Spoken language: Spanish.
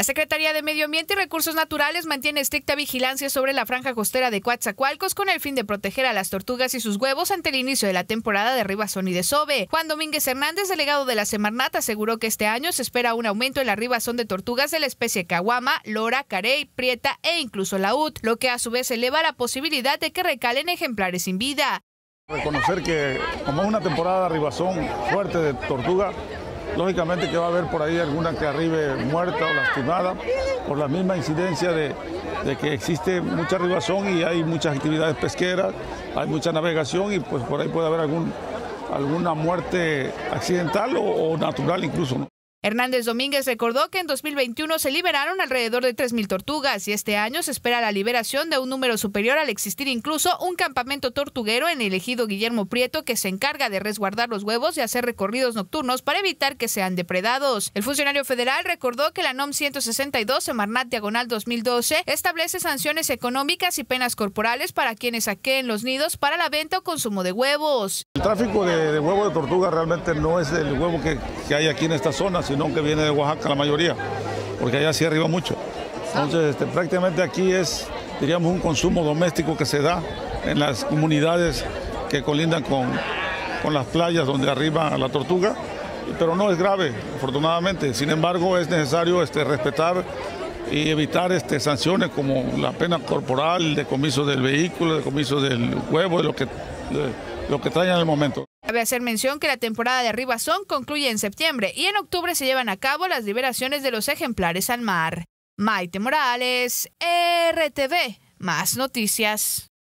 La Secretaría de Medio Ambiente y Recursos Naturales mantiene estricta vigilancia sobre la franja costera de Coatzacoalcos con el fin de proteger a las tortugas y sus huevos ante el inicio de la temporada de ribazón y desove. Juan Domínguez Hernández, delegado de la Semarnat, aseguró que este año se espera un aumento en la ribazón de tortugas de la especie caguama, lora, carey, prieta e incluso laúd, lo que a su vez eleva la posibilidad de que recalen ejemplares sin vida. Reconocer que como es una temporada de ribazón fuerte de tortuga, lógicamente que va a haber por ahí alguna que arribe muerta o lastimada por la misma incidencia de que existe mucha ribazón y hay muchas actividades pesqueras, hay mucha navegación y pues por ahí puede haber alguna muerte accidental o natural incluso, ¿no? Hernández Domínguez recordó que en 2021 se liberaron alrededor de 3.000 tortugas y este año se espera la liberación de un número superior al existir incluso un campamento tortuguero en el ejido Guillermo Prieto que se encarga de resguardar los huevos y hacer recorridos nocturnos para evitar que sean depredados. El funcionario federal recordó que la NOM 162 Semarnat/2012 establece sanciones económicas y penas corporales para quienes saqueen los nidos para la venta o consumo de huevos. El tráfico de huevo de tortuga realmente no es el huevo que hay aquí en esta zona, sino que viene de Oaxaca la mayoría, porque allá sí arriba mucho. Entonces, prácticamente aquí es, diríamos, un consumo doméstico que se da en las comunidades que colindan con las playas donde arriba la tortuga, pero no es grave, afortunadamente. Sin embargo, es necesario respetar y evitar sanciones como la pena corporal, decomiso del vehículo, decomiso del huevo, de lo que traen en el momento. Cabe hacer mención que la temporada de ribazón concluye en septiembre y en octubre se llevan a cabo las liberaciones de los ejemplares al mar. Maite Morales, RTV, más noticias.